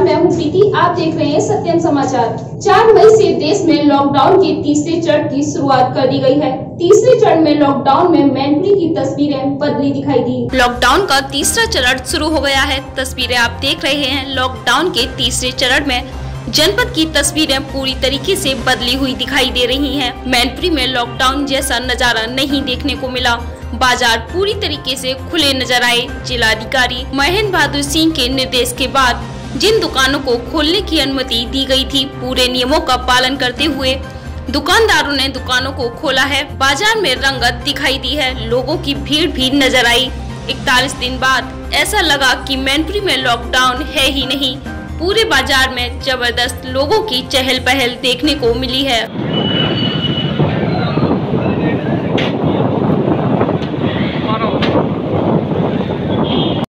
मैं हूँ प्रीति। आप देख रहे हैं सत्यम समाचार। 4 मई से देश में लॉकडाउन के तीसरे चरण की शुरुआत कर दी गई है। तीसरे चरण में लॉकडाउन में मैनपुरी की तस्वीरें बदली दिखाई दी। लॉकडाउन का तीसरा चरण शुरू हो गया है। तस्वीरें आप देख रहे हैं। लॉकडाउन के तीसरे चरण में जनपद की तस्वीरें पूरी तरीके से बदली हुई दिखाई दे रही हैं। मैनपुरी में लॉकडाउन जैसा नजारा नहीं देखने को मिला। बाजार पूरी तरीके से खुले नजर आए। जिलाधिकारी महेंद्र बहादुर सिंह के निर्देश के बाद जिन दुकानों को खोलने की अनुमति दी गई थी, पूरे नियमों का पालन करते हुए दुकानदारों ने दुकानों को खोला है। बाजार में रंगत दिखाई दी है। लोगों की भीड़ भी नजर आई। 41 दिन बाद ऐसा लगा कि मैनपुरी में लॉकडाउन है ही नहीं। पूरे बाजार में जबरदस्त लोगों की चहल पहल देखने को मिली है।